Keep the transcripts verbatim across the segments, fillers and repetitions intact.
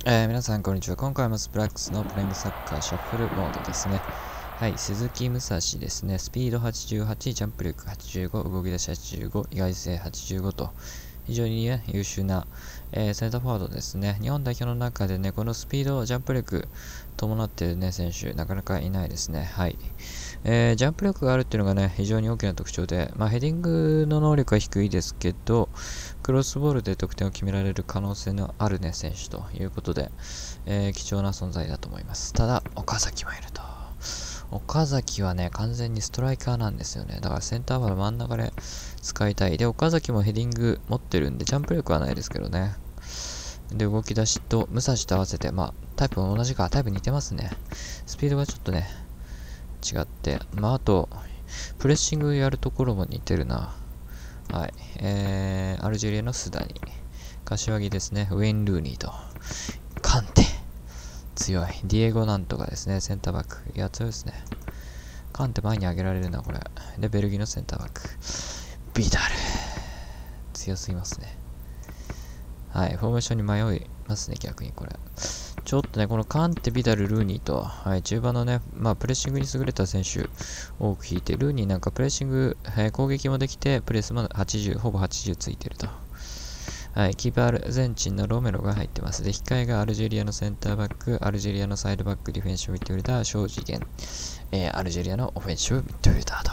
えー皆さんこんにちは。今回もスプラックスのプレイングサッカーシャッフルモードですね。はい、鈴木武蔵ですね。スピードはちじゅうはち、ジャンプ力はちじゅうご、動き出しはちじゅうご、意外性はちじゅうごと、非常に、ね、優秀な、えーセンターフォワードですね。日本代表の中でね、このスピード、ジャンプ力伴っている、ね、選手、なかなかいないですね。はい。えージャンプ力があるっていうのがね、非常に大きな特徴で、まあ、ヘディングの能力は低いですけど、クロスボールで得点を決められる可能性のある、ね、選手ということで、えー貴重な存在だと思います。ただ、岡崎もいると。岡崎はね、完全にストライカーなんですよね。だからセンターバーの真ん中で使いたい。で、岡崎もヘディング持ってるんで、ジャンプ力はないですけどね。で、動き出しと、武蔵と合わせて、まあ、タイプも同じか、タイプ似てますね。スピードがちょっとね、違って、まあ、あと、プレッシングやるところも似てるな。はい。えー、アルジェリアのスダニ。柏木ですね。ウェイン・ルーニーと。カンテ。強い。ディエゴなんとかですね。センターバック。いや、強いですね。カンテ前に上げられるな、これ。で、ベルギーのセンターバック。ビダル。強すぎますね。はい。フォーメーションに迷いますね、逆にこれ。ちょっとね、このカンテ、ビダル、ルーニーと、はい、中盤のね、まあ、プレッシングに優れた選手、多く引いて、ルーニーなんかプレッシング、えー攻撃もできて、プレスもはちじゅう、ほぼはちじゅうついてると。はい、キーパーアルゼンチンのロメロが入ってます。で、控えがアルジェリアのセンターバック、アルジェリアのサイドバック、ディフェンシブミッドフィルダー、小次元、えー、アルジェリアのオフェンシブミッドフィルダーと。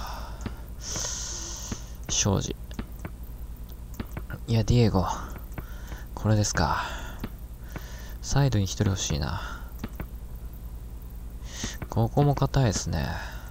庄司。いや、ディエゴ。これですか。サイドに一人欲しいな。ここも硬いですね。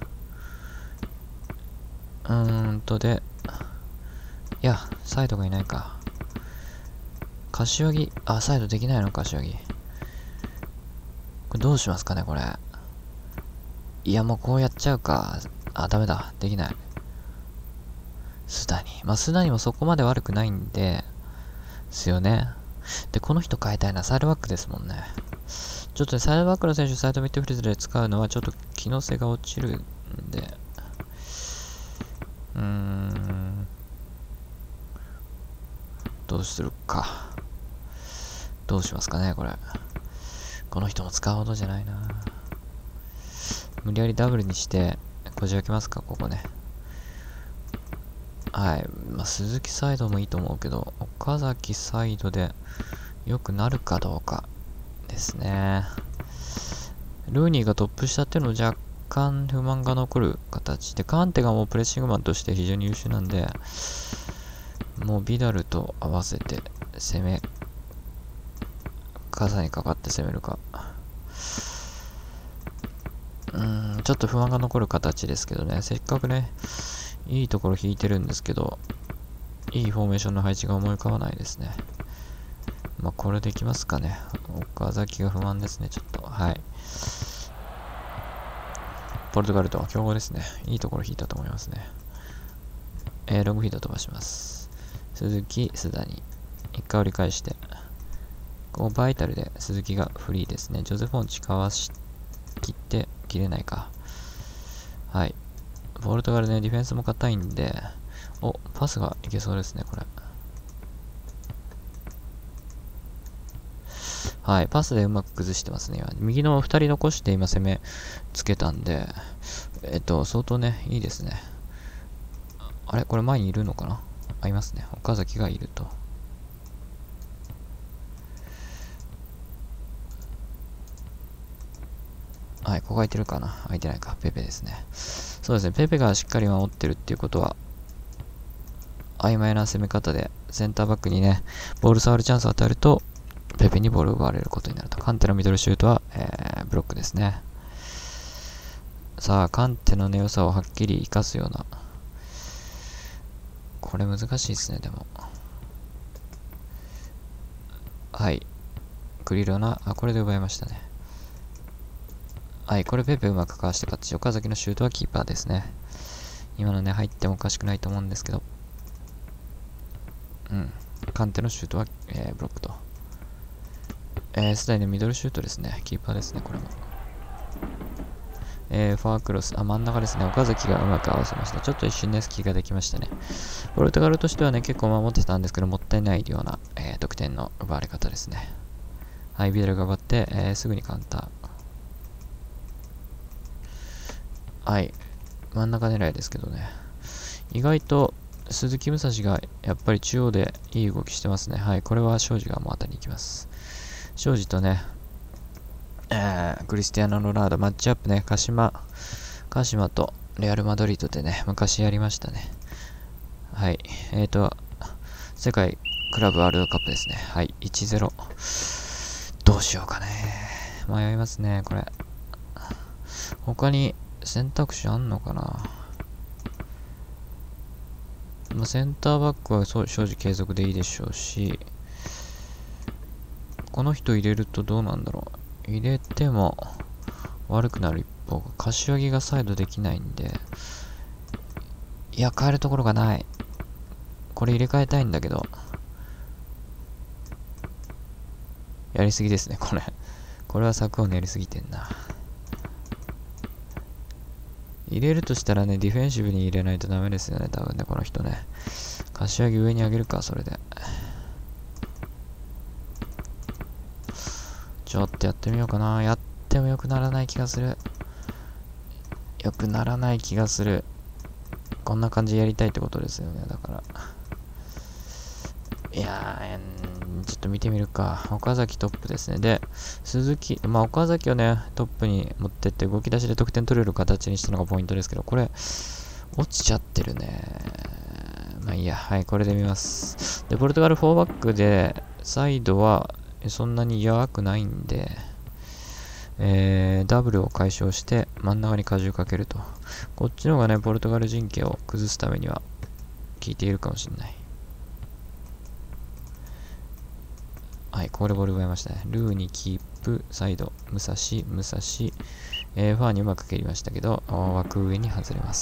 うーんとで、いや、サイドがいないか。柏木、あ、サイドできないの柏木。これどうしますかね、これ。いや、もうこうやっちゃうか。あ、ダメだ。できない。スダニ。まあ、スダニもそこまで悪くないんで、ですよね。で、この人変えたいな。サイドバックですもんね。ちょっとね、サイドバックの選手、サイドミッドフィルダーで使うのは、ちょっと機能性が落ちるんで、うーん、どうするか。どうしますかね、これ。この人も使うほどじゃないな。無理やりダブルにして、こじ開けますか、ここね。はい。まあ、鈴木サイドもいいと思うけど、岡崎サイドで良くなるかどうかですね。ルーニーがトップ下っていうのも若干不満が残る形で、カンテがもうプレッシングマンとして非常に優秀なんで、もうビダルと合わせて攻め、傘にかかって攻めるか。うーん、ちょっと不安が残る形ですけどね、せっかくね、いいところ引いてるんですけど、いいフォーメーションの配置が思い浮かばないですね。まあ、これできますかね。岡崎が不満ですね、ちょっと。はい。ポルトガルとは強豪ですね。いいところ引いたと思いますね。えー、ロングフィード飛ばします。鈴木、須田に。一回折り返して。こうバイタルで鈴木がフリーですね。ジョゼフォンチかわし切って切れないか。はい。ポルトガルね、ディフェンスも硬いんで、お、パスがいけそうですね、これ。はい、パスでうまく崩してますね。今右のふたり残して今攻めつけたんで、えっと、相当ね、いいですね。あれこれ前にいるのかなあ、いますね。岡崎がいると。はい、ここ空いてるかな空いてないか。ペペですね。そうですね、ペペがしっかり守ってるっていうことは、曖昧な攻め方で、センターバックにね、ボール触るチャンスを与えると、ペペにボールを奪われることになると。カンテのミドルシュートは、えー、ブロックですね。さあ、カンテの良さをはっきり生かすような。これ難しいですね、でも。はい。クリロナ、あ、これで奪いましたね。はい、これペペうまくかわして勝ち。岡崎のシュートはキーパーですね。今のね、入ってもおかしくないと思うんですけど。うん。カンテのシュートは、えー、ブロックと。えー、スダイのミドルシュートですね。キーパーですね、これも。えー、ファークロス、あ、真ん中ですね。岡崎がうまく合わせました。ちょっと一瞬ね、隙ができましたね。ポルトガルとしてはね、結構守ってたんですけど、もったいないような、えー、得点の奪われ方ですね。はい。 はい、ビダル頑張って、えー、すぐにカウンター。はい。真ん中狙いですけどね。意外と、鈴木武蔵がやっぱり中央でいい動きしてますね。はい、これは庄司がもう当たりに行きます。庄司とね、えー、クリスティアーノ・ロナウド、マッチアップね、鹿島、鹿島とレアル・マドリードでね、昔やりましたね。はい、えーと、世界クラブワールドカップですね。はい、いちたいゼロ。どうしようかね。迷いますね、これ。他に選択肢あんのかな。まあ、センターバックはそう正直継続でいいでしょうし、この人入れるとどうなんだろう。入れても悪くなる一方が、柏木がサイドできないんで、いや、変えるところがない。これ入れ替えたいんだけど、やりすぎですね、これ。これは策を練りすぎてんな。入れるとしたらね、ディフェンシブに入れないとダメですよね、多分ね、この人ね。柏木上に上げるか、それで。ちょっとやってみようかな。やっても良くならない気がする。良くならない気がする。こんな感じでやりたいってことですよね、だから。いやー、ちょっと見てみるか。岡崎トップですね。で、鈴木、まあ岡崎をね、トップに持ってって動き出しで得点取れる形にしたのがポイントですけど、これ、落ちちゃってるね。まあいいや、はい、これで見ます。で、ポルトガルフォーバックで、サイドはそんなに弱くないんで、えー、ダブルを解消して真ん中に荷重かけると。こっちの方がね、ポルトガル陣形を崩すためには効いているかもしれない。はい、これボール奪いましたね。ルーにキープ、サイド、武蔵、武蔵、えー、ファーにうまく蹴りましたけど、枠上に外れます。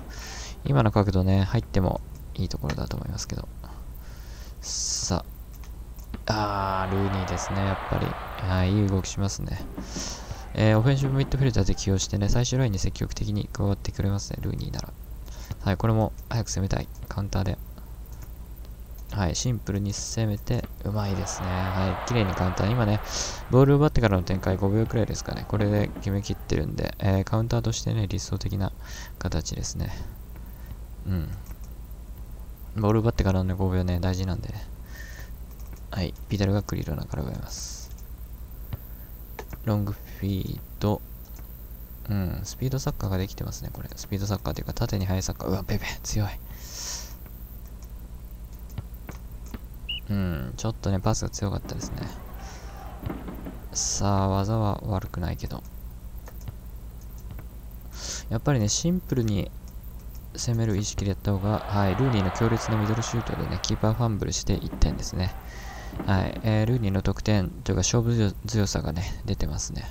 今の角度ね、入ってもいいところだと思いますけど。さあ、あー、ルーニーですね、やっぱり。はい、いい動きしますね。えー、オフェンシブミッドフィルダーで起用してね、最終ラインに積極的に加わってくれますね、ルーニーなら。はい、これも早く攻めたい。カウンターで。はい、シンプルに攻めて、うまいですね。はい、綺麗にカウンター。今ね、ボール奪ってからの展開ごびょうくらいですかね。これで決めきってるんで、えー、カウンターとしてね、理想的な形ですね。うん。ボール奪ってからの、ね、ごびょうね、大事なんでね。はい、ビダルがクリロナから奪います。ロングフィード。うん、スピードサッカーができてますね、これ。スピードサッカーというか、縦に速いサッカー。うわ、ペペ、強い。うん、ちょっとね、パスが強かったですね。さあ、技は悪くないけど。やっぱりね、シンプルに攻める意識でやった方が、はい、ルーニーの強烈なミドルシュートでね、キーパーファンブルしていってんですね。はい、えー、ルーニーの得点というか勝負強さがね、出てますね。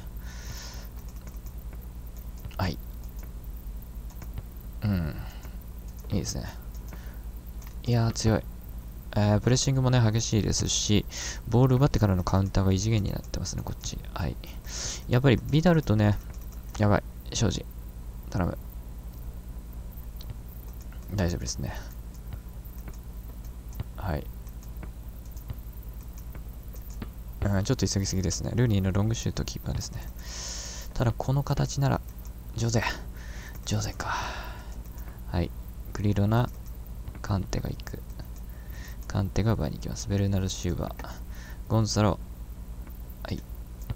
はい。うん。いいですね。いやー、強い。えー、プレッシングもね、激しいですし、ボール奪ってからのカウンターが異次元になってますね、こっち。はい。やっぱり、ビダルとね、やばい、庄司。頼む。大丈夫ですね。はい。うん、ちょっと急ぎすぎですね。ルーニーのロングシュートキーパーですね。ただ、この形なら、ジョゼ。ジョゼか。はい。クリロナ、カンテが行く。カンテが奪いに行きます。ベルナルシューバー。ゴンサロ。はい。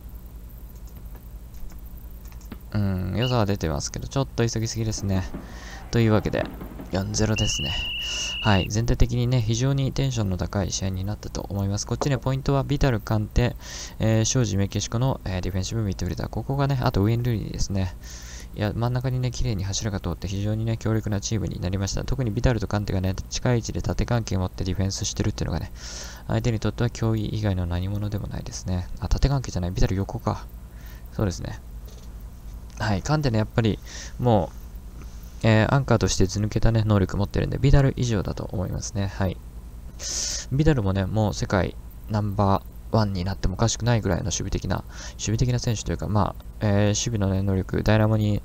うん、良さは出てますけど、ちょっと急ぎすぎですね。というわけで、よんたいゼロですね。はい。全体的にね、非常にテンションの高い試合になったと思います。こっちね、ポイントはビタル、カンテ、えー、庄司、メキシコの、えー、ディフェンシブミッドフィルダー。ここがね、あとウィン・ルーニーですね。いや、真ん中にね、綺麗に柱が通って非常にね、強力なチームになりました。特にビタルとカンテがね、近い位置で縦関係を持ってディフェンスしてるっていうのがね、相手にとっては脅威以外の何者でもないですね。あ、縦関係じゃない、ビタル横か。そうですね。はい、カンテね、やっぱり、もう、えー、アンカーとして図抜けたね、能力持ってるんで、ビダル以上だと思いますね。はい。ビダルもね、もう世界ナンバーワンになってもおかしくないぐらいの守備的な、守備的な選手というか、まあ、えー、守備の、ね、能力、ダイナモに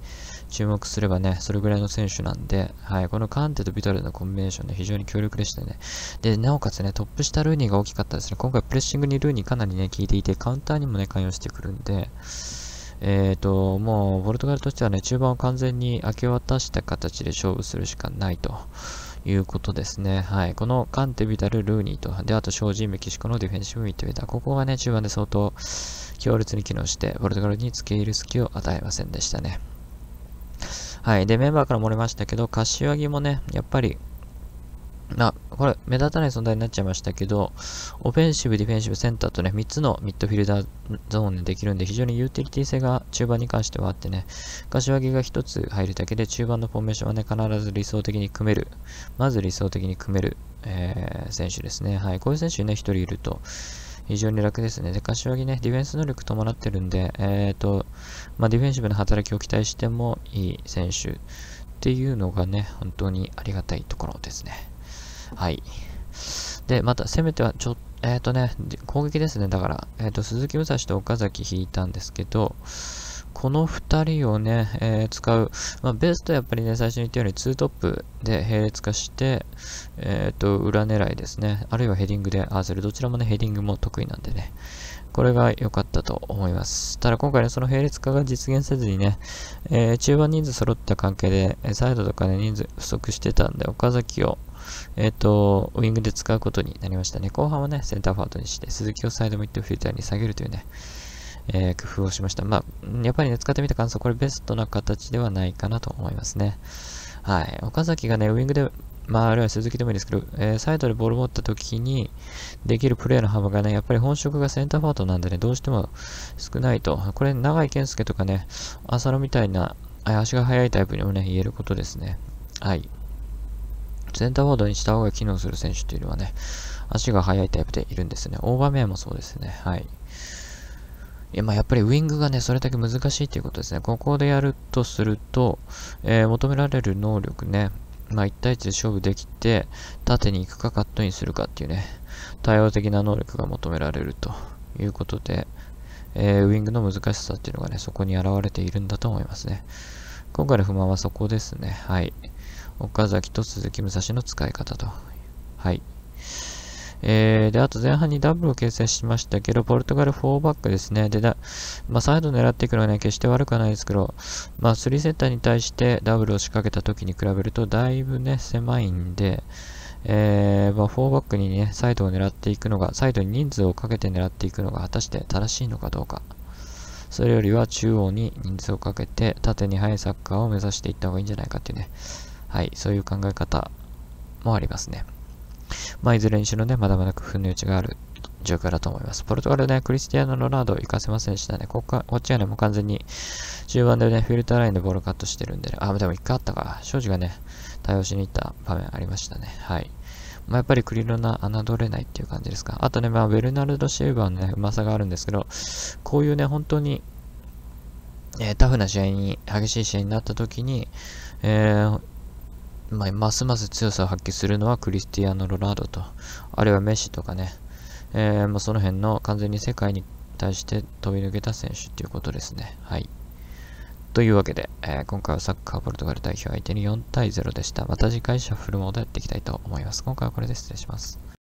注目すればね、それぐらいの選手なんで、はい、このカンテとビトルのコンビネーションね、非常に強力でしたね。で、なおかつね、トップ下ルーニーが大きかったですね。今回プレッシングにルーニーかなりね、効いていて、カウンターにもね、関与してくるんで、えーと、もう、ポルトガルとしてはね、中盤を完全に明け渡した形で勝負するしかないということですね。はい。このカンテ、ビタル、ルーニーと、で、あと、ショージー、メキシコのディフェンシブミッドフィルダー。ここがね、中盤で相当強烈に機能して、ポルトガルに付け入る隙を与えませんでしたね。はい。で、メンバーから漏れましたけど、柏木もね、やっぱり、あ、これ、目立たない存在になっちゃいましたけど、オフェンシブ、ディフェンシブ、センターとね、みっつのミッドフィルダーゾーンでできるんで、非常にユーティリティ性が中盤に関してはあってね、柏木がひとつ入るだけで、中盤のフォーメーションはね、必ず理想的に組める。まず理想的に組める、えー、選手ですね。はい。こういう選手ね、ひとりいると、非常に楽ですね。で、柏木ね、ディフェンス能力伴ってるんで、えーと、まあ、ディフェンシブな働きを期待してもいい選手っていうのがね、本当にありがたいところですね。はい。で、また、攻めては、ちょ、えっ、ー、とね、攻撃ですね。だから、えっ、ー、と、鈴木武蔵と岡崎引いたんですけど、このふたりをね、えー、使う。まあ、ベストやっぱりね、最初に言ったようにツートップで並列化して、えっ、ー、と、裏狙いですね。あるいはヘディングで合わせる。どちらもね、ヘディングも得意なんでね。これが良かったと思います。ただ今回ね、その並列化が実現せずにね、えー、中盤人数揃った関係で、サイドとかね、人数不足してたんで、岡崎を、えっ、ー、と、ウィングで使うことになりましたね。後半はね、センターフォワードにして、鈴木をサイドミッドフィルターに下げるというね、えー、工夫をしました。まあ、やっぱりね、使ってみた感想、これベストな形ではないかなと思いますね。はい。岡崎がね、ウィングで、まあ、あるいは鈴木でもいいですけど、えー、サイドでボール持った時にできるプレーの幅がね、やっぱり本職がセンターフォワードなんでね、どうしても少ないと。これ、長井健介とかね、浅野みたいな、足が速いタイプにもね、言えることですね。はい。センターフォワードにした方が機能する選手っていうのはね、足が速いタイプでいるんですね。オーバーメアもそうですね。はい。いや、まあ、やっぱりウィングがね、それだけ難しいということですね。ここでやるとすると、えー、求められる能力ね、まあ、いち対いちで勝負できて、縦に行くかカットインするかっていうね、対応的な能力が求められるということで、えー、ウィングの難しさっていうのがね、そこに現れているんだと思いますね。今回の不満はそこですね。はい。岡崎と鈴木武蔵の使い方と。はい。えー、で、あと前半にダブルを形成しましたけど、ポルトガルフォーバックですね。で、だまあ、サイド狙っていくのはね、決して悪くはないですけど、まあ、スリーセッターに対してダブルを仕掛けた時に比べると、だいぶね、狭いんで、えー、まあ、フォーバックにね、サイドを狙っていくのが、サイドに人数をかけて狙っていくのが果たして正しいのかどうか。それよりは中央に人数をかけて、縦に速いサッカーを目指していった方がいいんじゃないかっていうね。はい、そういう考え方もありますね。まあ、いずれにしろね、まだまだ工夫の余地がある状況だと思います。ポルトガルね、クリスティアーノ・ロナウドを行かせませんでしたね。ここかこっちはね、もう完全に中盤でね、フィルターラインでボールカットしてるんでね。あ、でも一回あったか。庄司がね、対応しに行った場面ありましたね。はい。まあ、やっぱりクリロナ侮れないっていう感じですか。あとね、まあ、ベルナルド・シェーバーのね、うまさがあるんですけど、こういうね、本当に、えー、タフな試合に、激しい試合になった時に、えー、まあ、ますます強さを発揮するのはクリスティアーノ・ロナウドと、あるいはメッシとかね、えーまあ、その辺の完全に世界に対して飛び抜けた選手っていうことですね。はい。というわけで、えー、今回はサッカーポルトガル代表相手によん対ゼロでした。また次回シャッフルモードやっていきたいと思います。今回はこれで失礼します。